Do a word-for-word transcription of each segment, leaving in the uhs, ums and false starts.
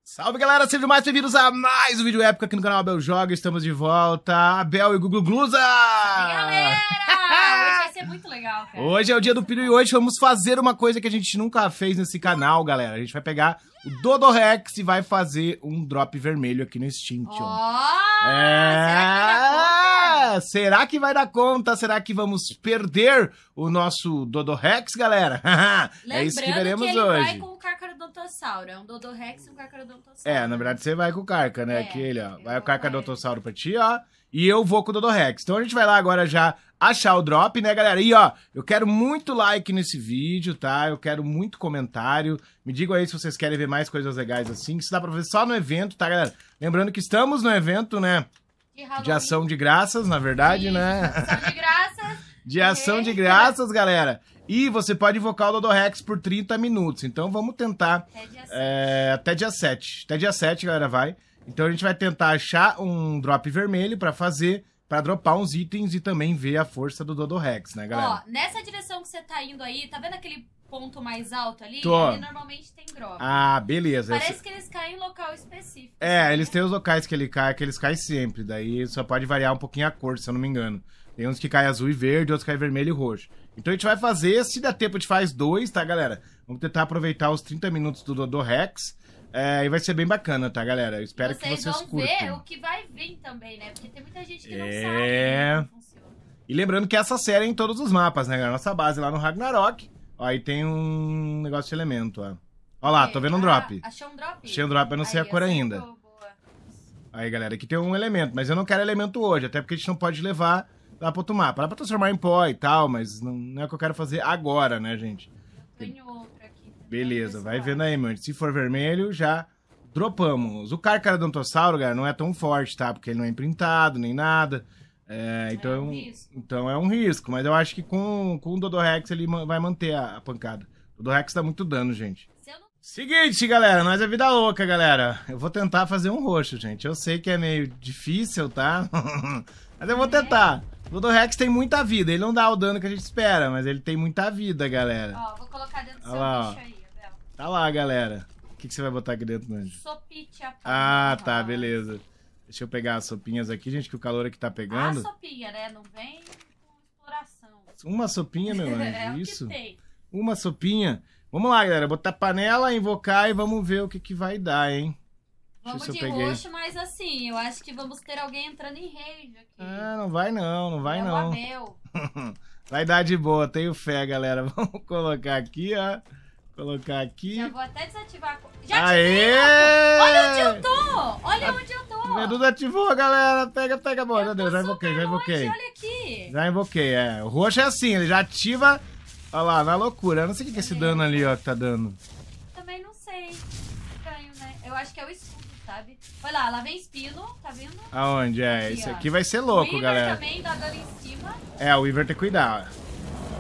Salve galera, sejam mais bem-vindos a mais um vídeo épico aqui no canal Abel Joga. Estamos de volta, Abel e Gugu Glusa! Salve galera! Hoje vai ser muito legal, cara. Hoje é o dia do Peru e hoje vamos fazer uma coisa que a gente nunca fez nesse canal, galera. A gente vai pegar o Dodorex e vai fazer um drop vermelho aqui no Extinction. Oh, é... Será que vai dar conta? Será que vamos perder o nosso Dodorex, galera? É isso que veremos que ele hoje. Vai com o Carcharodontosauro. É um Dodorex e um Carcharodontosauro. É, na verdade você vai com o Carca, né? É, Aquele, ó. Vai eu o Carcharodontosauro pra ti, ó. E eu vou com o Dodorex. Então a gente vai lá agora já achar o drop, né, galera? E, ó, eu quero muito like nesse vídeo, tá? Eu quero muito comentário. Me digam aí se vocês querem ver mais coisas legais assim. Isso dá pra fazer só no evento, tá, galera? Lembrando que estamos no evento, né? De, de ação de graças, na verdade, Isso, né? ação de graças. De ação de graças, galera. E você pode invocar o Dodorex por trinta minutos. Então vamos tentar Até dia sete. É, até dia sete. Até dia sete, galera, vai. Então a gente vai tentar achar um drop vermelho pra fazer, pra dropar uns itens e também ver a força do Dodorex, né, galera? Ó, nessa direção que você tá indo aí, tá vendo aquele ponto mais alto ali? Tô. Ali normalmente tem drop. Ah, beleza. Parece Esse... que eles caem em local específico. É, sabe? eles têm os locais que ele cai, que eles caem sempre. Daí só pode variar um pouquinho a cor, se eu não me engano. Tem uns que caem azul e verde, outros que caem vermelho e roxo. Então a gente vai fazer, se der tempo a gente faz dois, tá, galera? Vamos tentar aproveitar os trinta minutos do Dodorex. É, e vai ser bem bacana, tá, galera? Eu espero vocês que vocês vão curtam. ver o que vai vir também, né? Porque tem muita gente que não É. sabe né, como funciona. E lembrando que essa série é em todos os mapas, né, galera? Nossa base lá no Ragnarok. Ó, aí tem um negócio de elemento, ó. Ó lá, tô vendo um drop. Ah, achou um drop? Achei um drop, eu não sei Aí, a cor acertou, ainda. boa. Aí, galera, aqui tem um elemento, mas eu não quero elemento hoje, até porque a gente não pode levar lá pro outro mapa. Dá pra transformar em pó e tal, mas não, não é o que eu quero fazer agora, né, gente? Eu tenho outro aqui. também, Beleza, vai pessoal. vendo aí, mano. Se for vermelho, já dropamos. O Carcharodontosauro, galera, não é tão forte, tá? Porque ele não é imprintado, nem nada. É, então, É um risco. então é um risco, mas eu acho que com, com o Dodorex ele ma- vai manter a, a pancada. O Dodorex dá muito dano, gente. Se eu não... Seguinte, galera, nós é vida louca, galera. Eu vou tentar fazer um roxo, gente. Eu sei que é meio difícil, tá? Mas eu vou tentar. O Dodorex tem muita vida. Ele não dá o dano que a gente espera, mas ele tem muita vida, galera. Ó, vou colocar dentro do Olha seu lá, bicho aí, Abel. Tá lá, galera. O que, que você vai botar aqui dentro, Manjo? Sopite Ah, tá, beleza. Deixa eu pegar as sopinhas aqui, gente, que o calor aqui tá A pegando. sopinha, né? Não vem com exploração. Uma sopinha, meu anjo, é o isso? que tem. Uma sopinha. Vamos lá, galera, botar panela, invocar e vamos ver o que, que vai dar, hein? Vamos Deixa eu de ver se eu peguei. roxo, mas assim, eu acho que vamos ter alguém entrando em rage aqui. Ah, não vai não, não vai é não. o Abel. Vai dar de boa, tenho fé, galera. Vamos colocar aqui, ó. Colocar aqui. Já vou até desativar a... co- Já Aê! ativei! Olha onde eu tô! Olha onde eu tô! Medusa ativou, galera. Pega, pega, boa. Eu Meu tô Deus, já super invoquei, já longe, invoquei. Olha aqui! Já invoquei, é. O roxo é assim, ele já ativa. Olha lá, na loucura. Eu não sei o que, que é esse dano ali, ó, que tá dando. Também não sei. Estranho, né? Eu acho que é o escudo, sabe? Olha lá, lá vem espino, tá vendo? Aonde? É, Aqui, esse ó. aqui vai ser o louco, Weaver galera. também dá dano em cima. É, o Weaver tem que cuidar, ó.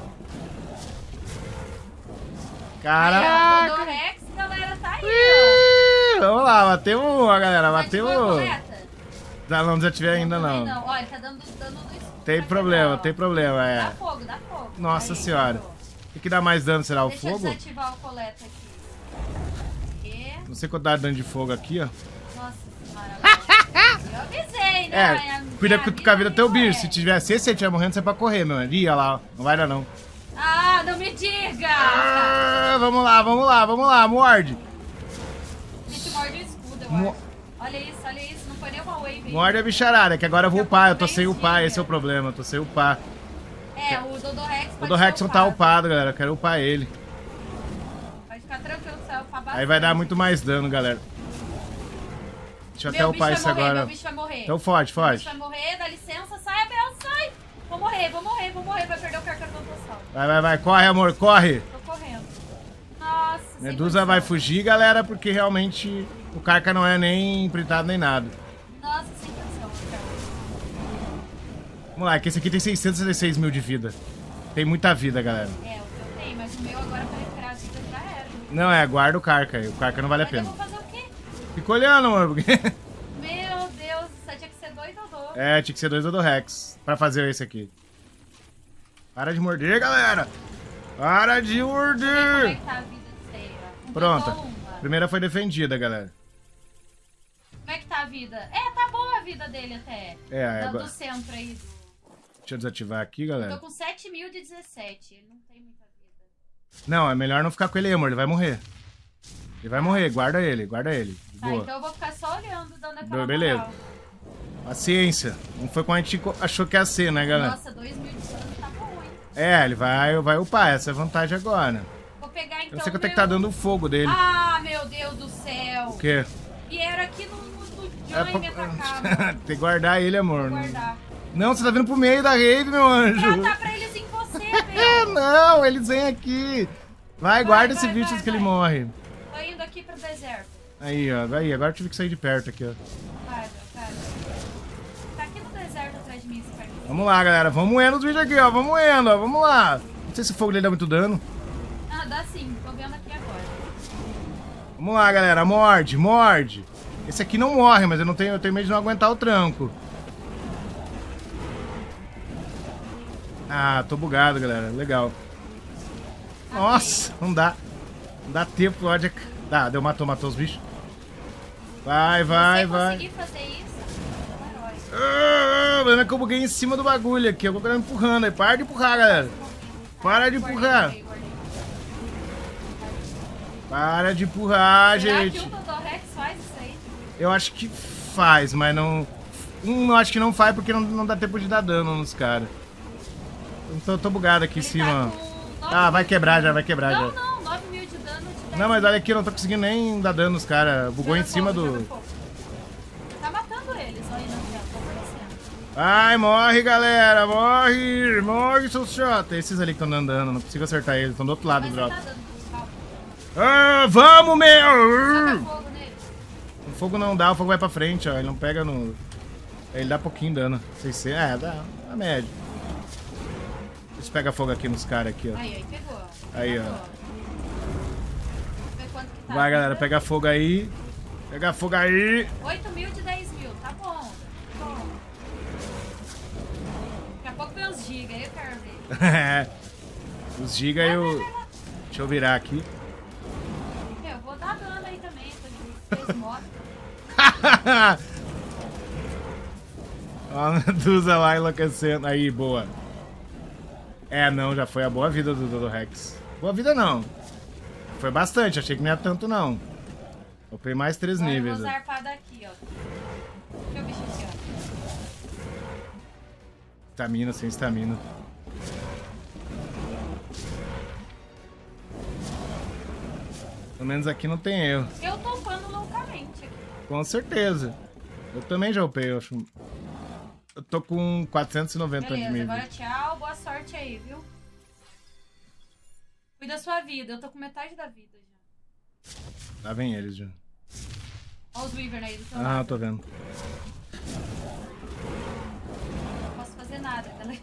Aí, ó, o Caraca! Dodorex, galera, tá aí, ó. Ih, vamos lá, bateu uma, galera. Ativou a Bateu. coleta? Não, não desativei ainda, Também não. não. Olha, ele tá dando dano do escudo. Tem pra problema, pegar, ó. tem problema, Dá é. fogo, dá fogo. Nossa Aí, senhora. pegou. O que dá mais dano? Será o Deixa fogo? eu desativar o coleta aqui. E... Não sei quanto dá dano de fogo aqui, ó. Nossa senhora. Eu avisei, né? É, A minha cuida com a vida do teu não é. bicho. Se tiver, se esse estiver morrendo, você é pra correr, meu. Ih, olha lá, ó. Não vai dar, não. Ah, não me diga! Ah, vamos lá, vamos lá, vamos lá, morde. A gente morde o escudo, eu Mo- acho. Olha isso, olha isso. Não foi nem uma wave. hein? Morde a bicharada, que agora eu vou upar. Eu tô Daqui a sem pouco vem upar, o esse é o Giga. problema. Eu tô sem upar. É, o Dodorex O pode do Rex ser não tá upado. upado, galera. Eu quero upar ele. Pode ficar tranquilo, você vai upar bastante. Aí vai dar muito mais dano, galera. Deixa eu até Meu bicho upar vai isso morrer, agora. meu bicho vai morrer. Então foge, Meu bicho foge. vai morrer, dá licença. Sai, Abel, sai. Vou morrer, vou morrer, vou morrer. Vai perder o Carcharodontosauro. Vai, vai, vai. Corre, amor, corre. Tô correndo. Nossa, sem Medusa vai condição. fugir, galera, porque realmente o Carca não é nem imprintado nem nada. Nossa, sem condição, cara. Vamos lá, que esse aqui tem seiscentos e sessenta e seis mil de vida. Tem muita vida, galera. É, o que eu tenho, mas o meu agora pra recuperar a vida já era. Não, é, guarda o Carca aí. O Carca não vale a Mas eu pena. vou fazer o quê? Fica olhando, amor, porque... Meu Deus, isso aí tinha que ser dois ou dois. É, tinha que ser dois Dodorex pra fazer esse aqui. Para de morder, galera! Para de Como é morder! que tá a vida de ceia? Um Pronto. botou uma. Primeira foi defendida, galera. vida. É, tá boa a vida dele até. É, do, agora... do centro aí. Do... Deixa eu desativar aqui, Eu galera. tô com sete mil de dezessete. Ele não tem muita vida. Não, é melhor não ficar com ele aí, amor. Ele vai morrer. Ele vai morrer. Guarda ele, guarda ele. De Tá, boa. então eu vou ficar só olhando, dando aquela Beleza. moral. Paciência. Não foi como a gente achou que ia ser, né, galera? Nossa, dois mil de dano tá bom, hein? É, ele vai, vai upar. Essa é a vantagem agora. Vou pegar então Eu sei que eu tenho meu... que tá dando o fogo dele. Ah, meu Deus do céu. O quê? E era aqui no, no, no É Johnny pra- me atacar, mano. Tem que guardar ele, amor. Vou guardar. Não, você tá vindo pro meio da rave, meu anjo. Pra dar pra eles em você, É, velho. não, eles vêm aqui. Vai, guarda esse vai, bicho vai, antes que ele vai. morre. Tô indo aqui pro deserto. Aí, ó. Aí, agora eu tive que sair de perto aqui, ó. Para, para. Tá aqui no deserto atrás de mim esse cara. Vamos lá, galera. Vamos moendo os vídeos aqui, ó. Vamos moendo, ó. Vamos lá. Não sei se o fogo dele dá muito dano. Ah, dá sim. Tô vendo aqui agora. Vamos lá, galera. Morde, morde. Esse aqui não morre, mas eu não tenho, eu tenho medo de não aguentar o tranco. Ah, tô bugado, galera. Legal. Nossa, não dá. Não dá tempo, pode. Dá, deu, matou, matou os bichos. Vai, vai, Se vai. conseguir fazer isso, é um herói. Ah, mas é que eu buguei em cima do bagulho aqui. Eu vou ficar empurrando aí. Para de empurrar, galera. Para de empurrar. Guardei, guardei. Para de empurrar, Será gente. que o Dodorex faz isso aí? Eu acho que faz, mas não... Um eu acho que não faz porque não, não dá tempo de dar dano nos caras. Então eu tô bugado aqui em Ele cima. tá com nove Ah, vai mil quebrar de já, dano. vai quebrar Não, já. não, nove mil de dano de dez Não, mas mil. olha aqui, eu não tô conseguindo nem dar dano nos caras. Bugou em Joga cima fogo, do... joga fogo. Tá matando eles, olha aí na tela, tá aparecendo. Ai, morre, galera. Morre. Morre, seus chatos. Esses ali que estão dando dano, não consigo acertar eles. Estão do outro lado Mas do você drop. tá dando calma. Ah, vamos, meu! Joga fogo nele. O fogo não dá, o fogo vai pra frente, ó. Ele não pega no... Ele dá pouquinho dano. seiscentos, é, dá a média. Deixa eu pegar fogo aqui nos caras aqui, ó. Aí, aí pegou. Aí, ó. Matou. Vamos ver quanto que tá. Vai, galera, pega fogo aí. Pega fogo aí. oito mil de dez mil, tá bom. Tá bom. Daqui a pouco vem os giga, aí eu quero ver. Os giga eu... Deixa eu virar aqui. Eu vou dar dano aí também, tô de três motos. Ó a Medusa lá enlouquecendo. Aí, boa. É, não, já foi a boa vida do Dodo Rex. Boa vida não. Foi bastante, achei que não ia tanto não. Upei mais três Agora eu níveis. vou ó. zarpar daqui, ó. Deixa eu bicho aqui, ó. Estamina, sem estamina. Pelo menos aqui não tem erro. Eu tô upando loucamente aqui. Com certeza. Eu também já upei, eu acho. Eu tô com quatrocentos e noventa de Beleza, nível. agora tchau, boa sorte aí, viu? Cuida da sua vida, eu tô com metade da vida já. Lá vem eles já. Olha os Wyvern aí do teu Ah, lado. tô vendo. Não posso fazer nada, galera.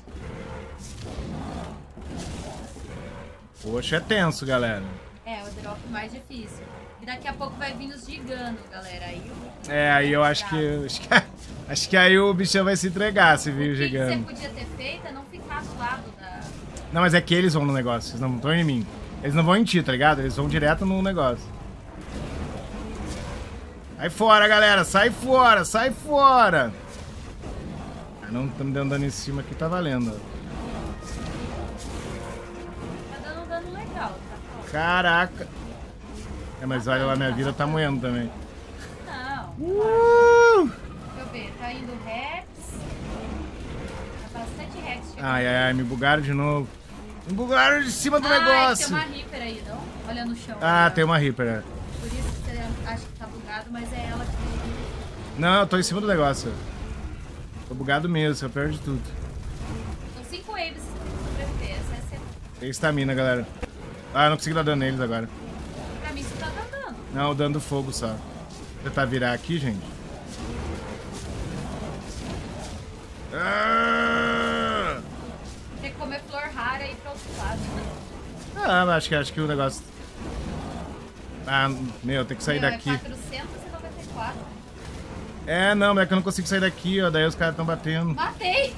Poxa, é tenso, galera. É, o drop mais difícil. E daqui a pouco vai vir os gigando, galera. Aí o... É, aí eu acho que, acho que. Acho que aí o bichão vai se entregar se vir o O que que você gigante. podia ter feito é não ficar do lado da... Não, mas é que eles vão no negócio, eles não estão em mim. Eles não vão em ti, tá ligado? Eles vão direto no negócio. Sai fora, galera! Sai fora! Sai fora! Ah, não estamos dando dano em cima aqui, tá valendo. Tá dando um dano legal, tá bom? Caraca! É, mas olha lá, minha vida tá moendo também. Não. Uh! Deixa eu ver, tá indo Rex. Tá bastante Rex chegando. Ai, ai, ai, me bugaram de novo. Me bugaram de cima do Ai, negócio! tem uma Reaper aí, não? Olha no chão. Ah, olha. tem uma Reaper, é. Por isso que você acha que tá bugado, mas é ela que... Não, eu tô em cima do negócio. Tô bugado mesmo, eu perdi tudo. São cinco waves pra sobreviver. Essa é a certeza. Tem estamina, galera. Ah, eu não consigo dar dano neles agora. Pra mim você tá dando. Não, dando fogo só. Vou tentar virar aqui, gente. Ah, Tem que comer flor rara e ir pro outro lado. ah mas acho que, acho que o negócio... Ah, meu, tem que sair Meu, daqui. É quatrocentos e noventa e quatro. É, não, mas é que eu não consigo sair daqui, ó. Daí os caras tão batendo. Matei!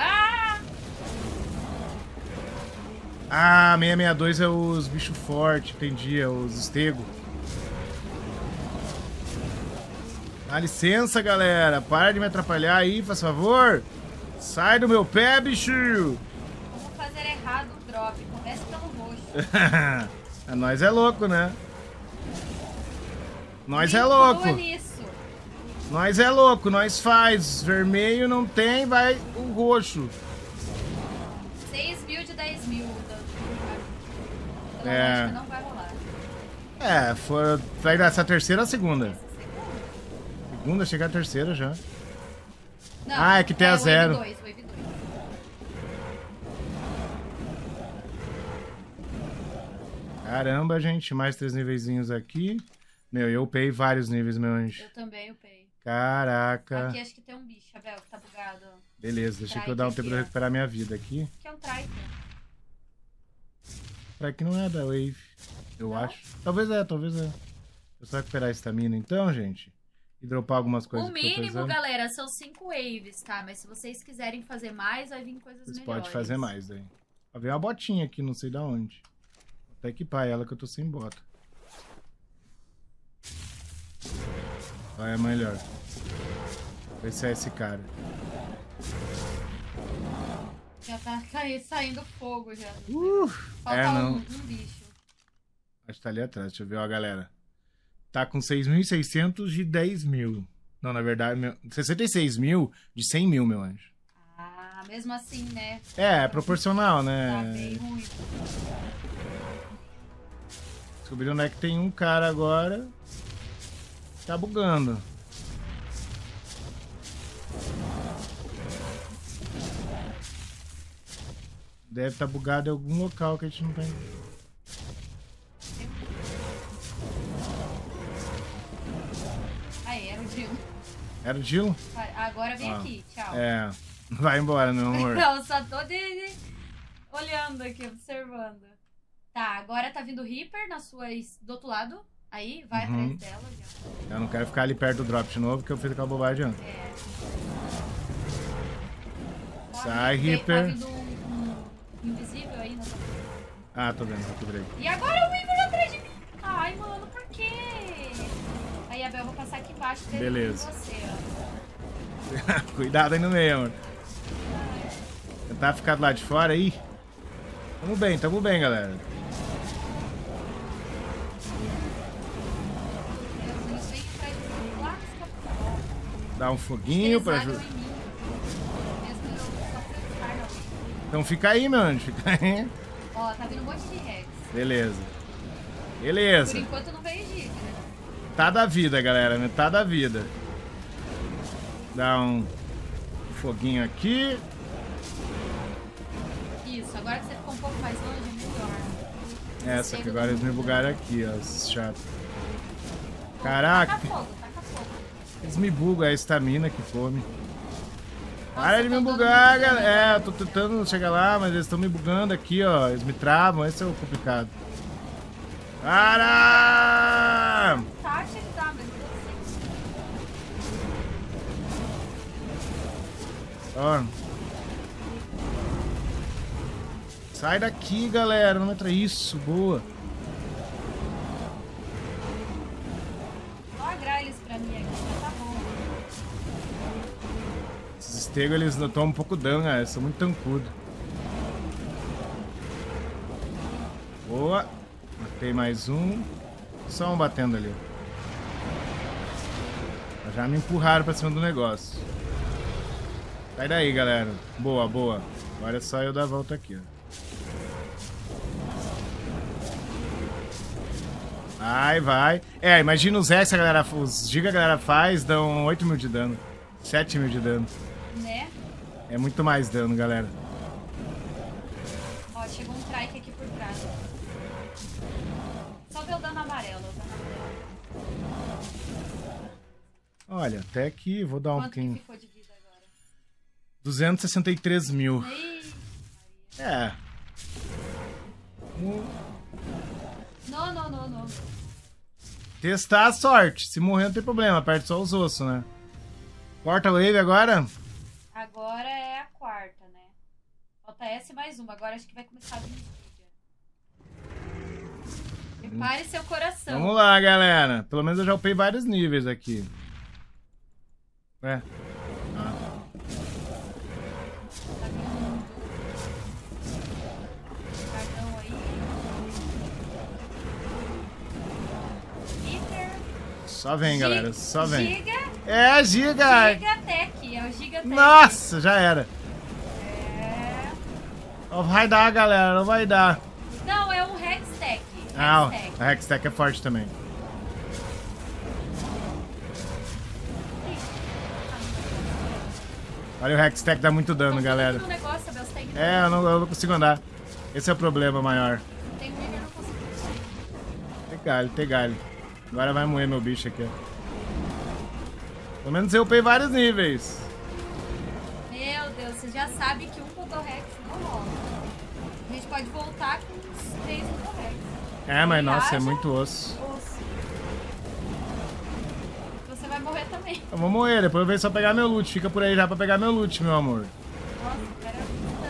Ah, seiscentos e sessenta e dois é os bichos fortes, entendi, é os estego. Dá licença, galera. Para de me atrapalhar aí, faz favor. Sai do meu pé, bicho. Vamos fazer errado o drop. Começa pelo roxo. A nós é louco, né? Nós Me é louco. inclua nisso. Nós é louco. Nós faz. Vermelho não tem, vai o roxo. seis mil de dez mil. Pela É. lógica, não vai rolar. É, for... vai dar essa terceira ou a segunda? Essa segunda. Segunda, chegar a terceira já. Não, Ah, é que tem a o zero. Wave dois, Wave dois. Caramba, gente. Mais três nivezinhos aqui. Meu, eu upei vários níveis, meu anjo. Eu também upei. Caraca. Aqui acho que tem um bicho, Abel, que tá bugado. Beleza, deixa que eu Trike dar um aqui, tempo de ó. recuperar minha vida aqui. Que é um trike. Pra que não é da Wave, eu Não? acho. Talvez é, talvez é. Eu só recuperar a estamina então, gente. E dropar algumas coisas O que eu tô mínimo, precisando. galera, são cinco waves, tá? Mas se vocês quiserem fazer mais, vai vir coisas Vocês melhores. podem fazer mais daí. Ó, veio uma botinha aqui, não sei da onde. Vou até equipar ela que eu tô sem bota. Vai, é melhor. Vai ser esse cara. Já tá cai- saindo fogo já. Uh, Falta é, um, não. um bicho. Acho que tá ali atrás, deixa eu ver, ó, galera. Tá com seis mil e seiscentos de dez mil. Não, na verdade, meu... sessenta e seis mil de cem mil, meu anjo. Ah, mesmo assim, né? É, é proporcional, Tá né? bem ruim. Descobriram onde é que tem um cara agora. Tá bugando. Deve estar bugado em algum local que a gente não tem. Aí, era o Dino. Era o Dilo? Vai, agora vem Ah, aqui, tchau. É. Vai embora, meu amor. Não, só tô de, de- olhando aqui, observando. Tá, agora tá vindo o Reaper na sua, es- do outro lado. Aí, vai Uhum. atrás dela. Já. Eu não quero ficar ali perto do drop de novo, que eu fiz aquela bobagem antes. É. Sai, Vem- Reaper. Tá vindo um, um invisível aí na sua frente. Ah, tô vendo, tô quebrei. E agora o Weaver atrás de mim. Ai, mano, por quê? Aí, Abel, eu vou passar aqui embaixo dele Beleza. com você, ó. Cuidado aí no meio, amor. Tentar ficar do lado de fora aí. Tamo bem, tamo bem, galera. Eles vêm atrás de mim lá nesse capitão. Dá um foguinho pra Eles ajudar. olham em mim. Mesmo eu só pra eu ficar na Weaver. Então fica aí, meu anjo. Fica aí. Ó, tá vindo um monte de Rex. Beleza. Por Beleza. enquanto não veio Giga. Metade da vida, galera. Metade da vida. Dá um foguinho aqui. Isso, agora que você ficou um pouco mais longe, é melhor. Essa que agora eles me bugaram aqui, ó. Esses chatos. Taca Caraca, fogo, taca fogo. eles me bugam. É a estamina que come. Nossa, Para de eu me tô dando bugar, muito dano galera. É, eu agora. tô tentando chegar lá, mas eles estão me bugando aqui, ó. Eles me travam, esse é o complicado. Para! Tá, acho que dá, mas não sei. Ó. Sai daqui, galera. Não entra isso. Boa. Só agrar eles pra mim aqui, já tá bom. Esses estegos, eles não tomam um pouco dano, né? Eles são muito tancudos. Boa. Matei mais um. Só um batendo ali. Já me empurraram pra cima do negócio. Sai daí, galera. Boa, boa. Agora é só eu dar a volta aqui, ó. Vai, vai. É, imagina os X, a galera, os Giga a galera faz, dão oito mil de dano. sete mil de dano. Né? É muito mais dano, galera. Ó, chegou um trike aqui por trás. Só ver o dano amarelo, o dano amarelo. Olha, até aqui, vou dar um Quanto que pouquinho. ficou de vida agora? duzentos e sessenta e três mil. Ih, É. Um- não, não, não, não. Testar a sorte. Se morrer não tem problema, aperte só os ossos, né? Corta a wave agora. Agora é a quarta, né? Falta essa e mais uma. Agora acho que vai começar a vir Prepare seu coração. Vamos lá, galera. Pelo menos eu já upei vários níveis aqui. É. Ah. Tá vindo. Cartão aí. Hiper. Só vem, Gi- galera. Só vem. Giga. É, Giga! Gigatech. É o Gigatech. Nossa, já era. É. Não vai dar, galera. Não vai dar. Não, é o Hextech. Ah, Hextech. a Hextech é forte também. Olha, o Hextech dá muito dano, Confia galera. aqui no negócio, Abel, você tá ignorando. É, eu não, eu não consigo andar. Esse é o problema maior. Tem um nível, eu não consigo. Tem galho, tem galho. Agora vai moer meu bicho aqui, ó. Pelo menos eu upei vários níveis. Meu Deus, você já sabe que um Kodorex não rola. A gente pode voltar com uns três Kodorex. É, mas E nossa, é haja muito osso. osso. Você vai morrer também. Eu vou morrer, depois eu venho só pegar meu loot. Fica por aí já pra pegar meu loot, meu amor. Nossa, cara.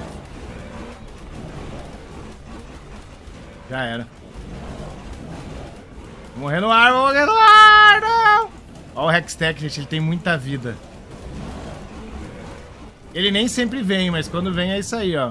Já era. Vou morrer no ar, vou morrer no ar, não! Ó o Hextech, gente, ele tem muita vida. Ele nem sempre vem, mas quando vem é isso aí, ó.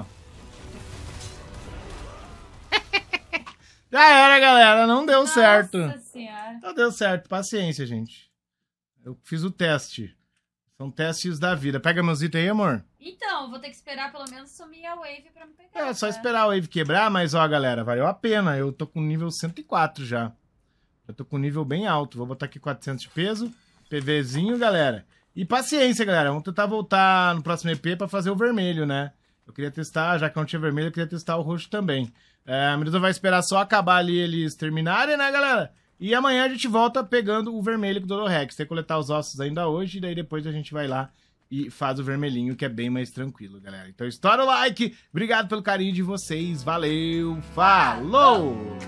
Já era, galera, não deu certo. Nossa senhora. Não deu certo, paciência, gente. Eu fiz o teste. São testes da vida. Pega meus itens aí, amor. Então, vou ter que esperar pelo menos sumir a wave pra me pegar. É, só tá? esperar a wave quebrar, mas ó, galera, valeu a pena. Eu tô com nível cento e quatro já. Eu tô com nível bem alto. Vou botar aqui quatrocentos de peso. PVzinho, galera. E paciência, galera. Vamos tentar voltar no próximo E P pra fazer o vermelho, né? Eu queria testar, já que não tinha vermelho, eu queria testar o roxo também. É, a Medusa vai esperar só acabar ali eles terminarem, né, galera? E amanhã a gente volta pegando o vermelho com o Dodorex. Tem que coletar os ossos ainda hoje, e daí depois a gente vai lá e faz o vermelhinho, que é bem mais tranquilo, galera. Então estoura o like. Obrigado pelo carinho de vocês. Valeu. Falou!